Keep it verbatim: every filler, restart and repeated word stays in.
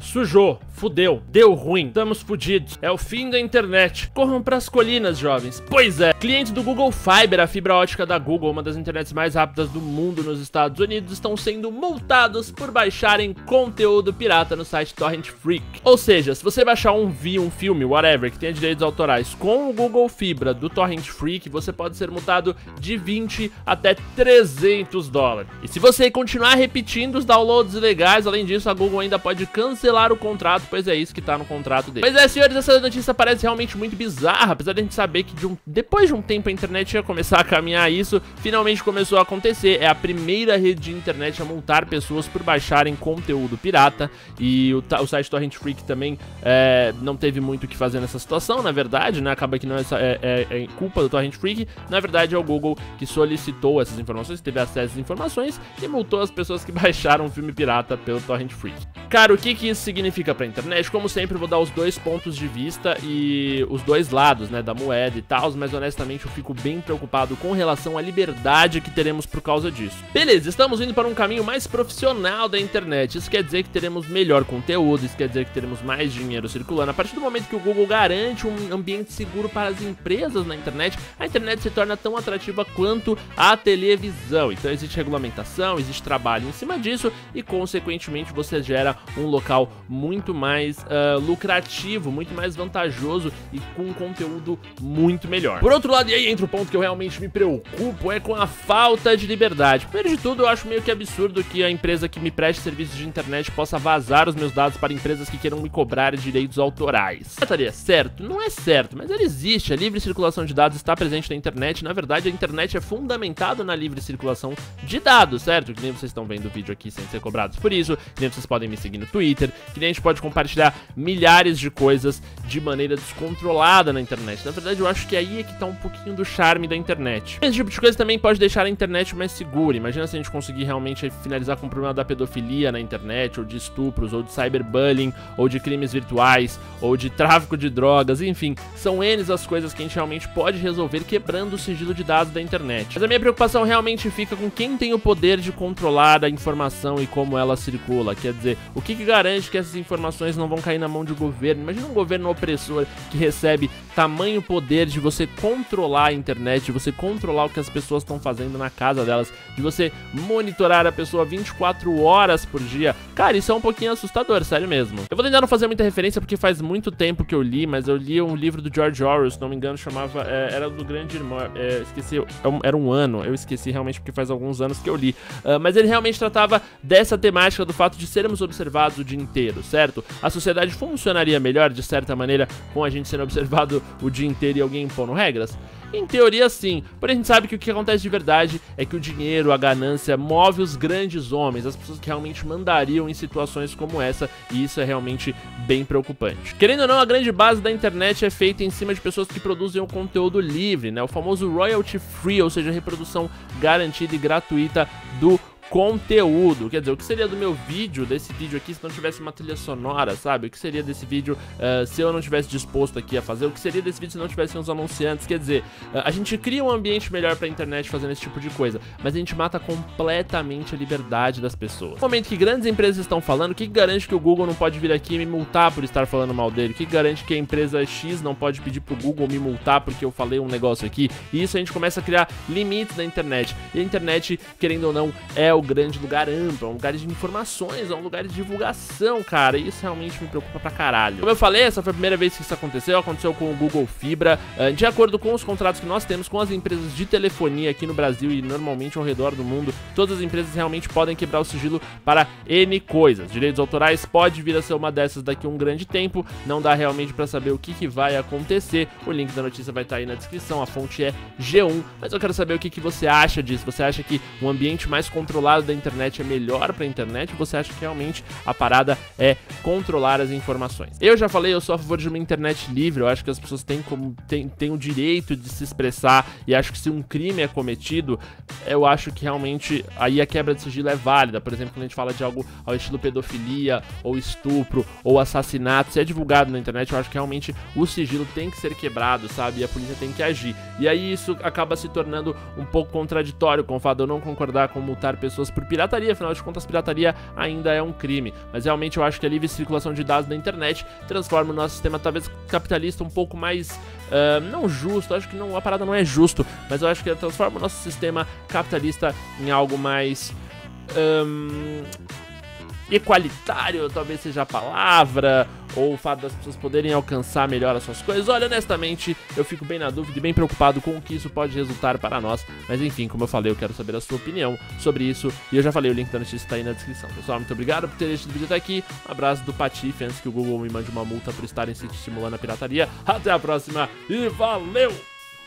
Sujou, fudeu, deu ruim, estamos fudidos, é o fim da internet. Corram pras colinas, jovens. Pois é, clientes do Google Fiber, a fibra ótica da Google, uma das internets mais rápidas do mundo nos Estados Unidos, estão sendo multados por baixarem conteúdo pirata no site Torrent Freak. Ou seja, se você baixar um vídeo, um filme, whatever, que tenha direitos autorais com o Google Fibra do Torrent Freak, você pode ser multado de vinte até trezentos dólares. E se você continuar repetindo os downloads ilegais, além disso, a Google ainda pode cancelar o contrato, pois é isso que tá no contrato dele. Pois é, senhores, essa notícia parece realmente muito bizarra, apesar de a gente saber que de um, depois de um tempo a internet ia começar a caminhar isso, finalmente começou a acontecer. É a primeira rede de internet a multar pessoas por baixarem conteúdo pirata, e o, o site Torrent Freak também é, não teve muito o que fazer nessa situação, na verdade, né, acaba que não é, é, é, é culpa do Torrent Freak, na verdade é o Google que solicitou essas informações, teve acesso a essas informações e multou as pessoas que baixaram um filme pirata pelo Torrent Freak. Cara, o que que isso significa pra internet? Como sempre, eu vou dar os dois pontos de vista e os dois lados, né, da moeda e tal, mas honestamente eu fico bem preocupado com relação à liberdade que teremos por causa disso. Beleza, estamos indo para um caminho mais profissional da internet, isso quer dizer que teremos melhor conteúdo, isso quer dizer que teremos mais dinheiro circulando. A partir do momento que o Google garante um ambiente seguro para as empresas na internet, a internet se torna tão atrativa quanto a televisão. Então existe regulamentação, existe trabalho em cima disso e, consequentemente, você gera um local muito mais uh, lucrativo, muito mais vantajoso e com um conteúdo muito melhor. Por outro lado, e aí entra o ponto que eu realmente me preocupo, é com a falta de liberdade. Primeiro de tudo, eu acho meio que absurdo que a empresa que me preste serviços de internet possa vazar os meus dados para empresas que queiram me cobrar direitos autorais. Estaria certo? Não é certo, mas ele existe. A livre circulação de dados está presente na internet. Na verdade, a internet é fundamentada na livre circulação de dados, certo? Que nem vocês estão vendo o vídeo aqui sem ser cobrados por isso, que nem vocês podem me seguir no Twitter, que nem a gente pode compartilhar milhares de coisas de maneira descontrolada na internet. Na verdade, eu acho que aí é que tá um pouquinho do charme da internet. Esse tipo de coisa também pode deixar a internet mais segura. Imagina se a gente conseguir realmente finalizar com o problema da pedofilia na internet, ou de estupros, ou de cyberbullying, ou de crimes virtuais, ou de tráfico de drogas, enfim, são N as coisas que a gente realmente pode resolver quebrando o sigilo de dados da internet. Mas a minha preocupação realmente fica com quem tem o poder de controlar a informação e como ela circula. Quer dizer, o que que garante que essas informações não vão cair na mão de um governo? Imagina um governo opressor que recebe tamanho poder de você controlar a internet, de você controlar o que as pessoas estão fazendo na casa delas, de você monitorar a pessoa vinte e quatro horas por dia. Cara, isso é um pouquinho assustador, sério mesmo. Eu vou tentar não fazer muita referência porque faz muito tempo que eu li, mas eu li um livro do George Orwell, se não me engano, chamava, é, era do Grande Irmão, é, esqueci, era um ano, eu esqueci realmente porque faz alguns anos que eu li, uh, mas ele realmente tratava dessa temática do fato de sermos observados o dia inteiro, certo? A sociedade funcionaria melhor, de certa maneira, com a gente sendo observado o dia inteiro e alguém impondo regras? Em teoria, sim, porém a gente sabe que o que acontece de verdade é que o dinheiro, a ganância, move os grandes homens, as pessoas que realmente mandariam em situações como essa, e isso é realmente bem preocupante. Querendo ou não, a grande base da internet é feita em cima de pessoas que produzem o conteúdo livre, né? O famoso royalty free, ou seja, reprodução garantida e gratuita do conteúdo. Quer dizer, o que seria do meu vídeo, desse vídeo aqui, se não tivesse uma trilha sonora, sabe? O que seria desse vídeo uh, se eu não tivesse disposto aqui a fazer? O que seria desse vídeo se não tivesse uns anunciantes? Quer dizer, uh, a gente cria um ambiente melhor pra internet fazendo esse tipo de coisa, mas a gente mata completamente a liberdade das pessoas. No momento que grandes empresas estão falando, o que garante que o Google não pode vir aqui e me multar por estar falando mal dele? O que garante que a empresa X não pode pedir pro Google me multar porque eu falei um negócio aqui? E isso a gente começa a criar limites na internet. E a internet, querendo ou não, é o grande lugar amplo, é um lugar de informações, é um lugar de divulgação, cara, e isso realmente me preocupa pra caralho. Como eu falei, essa foi a primeira vez que isso aconteceu, aconteceu com o Google Fibra, de acordo com os contratos que nós temos com as empresas de telefonia aqui no Brasil e normalmente ao redor do mundo, todas as empresas realmente podem quebrar o sigilo para N coisas. Direitos autorais pode vir a ser uma dessas daqui a um grande tempo, não dá realmente pra saber o que que vai acontecer, o link da notícia vai estar aí na descrição, a fonte é G um, mas eu quero saber o que que você acha disso. Você acha que um ambiente mais controlado da internet é melhor pra internet, ou você acha que realmente a parada é controlar as informações? Eu já falei, eu sou a favor de uma internet livre, eu acho que as pessoas têm, como, têm, têm o direito de se expressar, e acho que se um crime é cometido, eu acho que realmente aí a quebra de sigilo é válida. Por exemplo, quando a gente fala de algo ao estilo pedofilia, ou estupro, ou assassinato, se é divulgado na internet, eu acho que realmente o sigilo tem que ser quebrado, sabe? E a polícia tem que agir. E aí isso acaba se tornando um pouco contraditório com o fato de eu não concordar com multar pessoas pessoas por pirataria, afinal de contas, pirataria ainda é um crime. Mas realmente eu acho que a livre circulação de dados na internet transforma o nosso sistema talvez capitalista um pouco mais, uh, não justo, eu acho que não, a parada não é justo, mas eu acho que transforma o nosso sistema capitalista em algo mais... Um, equalitário, talvez seja a palavra, ou o fato das pessoas poderem alcançar melhor as suas coisas. Olha, honestamente, eu fico bem na dúvida e bem preocupado com o que isso pode resultar para nós. Mas enfim, como eu falei, eu quero saber a sua opinião sobre isso. E eu já falei, o link da notícia está aí na descrição. Pessoal, muito obrigado por ter assistido o vídeo até aqui. Um abraço do Patife, antes que o Google me mande uma multa por estarem se estimulando a pirataria. Até a próxima e valeu!